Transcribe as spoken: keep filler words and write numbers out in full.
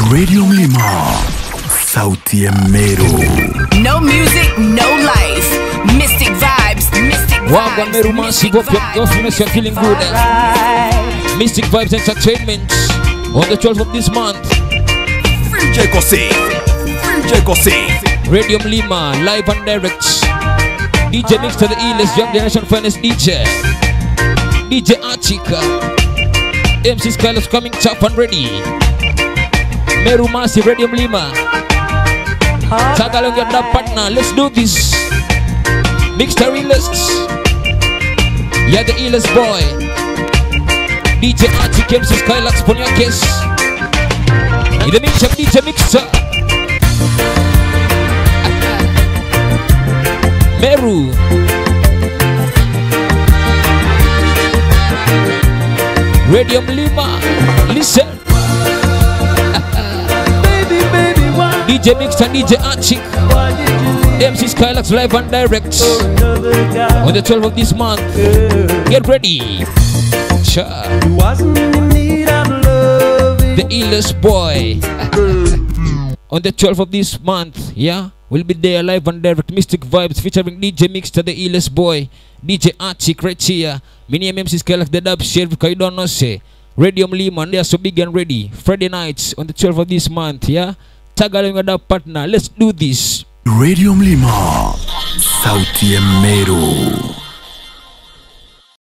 Radio Mlima, Sauti ya Meru. No music, no life. Mystic vibes, mystic vibes. Wow, Meru massive up your government, you're feeling good. Mystic Vibes Entertainment on the twelfth of this month. Free Jacob C. Free Jacob C. Radio Mlima, live and direct. D J Mix to the E-list, Young Generation Finest D J. D J Achika. M C Skylos coming tough and ready. Meru Massive, Radio Mlima. Tag along your dub partner, let's do this. Mix the E-lists. Yeah, the E-list boy. D J Achika, M C Skylos, pon your kiss. In the mix of D J Mixer. Meru. Radio Mlima, listen. Baby, baby, why D J Mix and D J Achik, M C Skylax live and direct on the twelfth of this month. Get ready. Cha. The E-list boy on the twelfth of this month. Yeah, we'll be there live and direct. Mystic Vibes featuring D J Mix to the E-list boy, D J Achik right here. Mini M C Skylax the dub share because you don't know say Radio Mlima and they are so big and ready. Friday nights on the twelfth of this month. Yeah, tag along with that partner. Let's do this. Radio Mlima, Sauti ya Meru.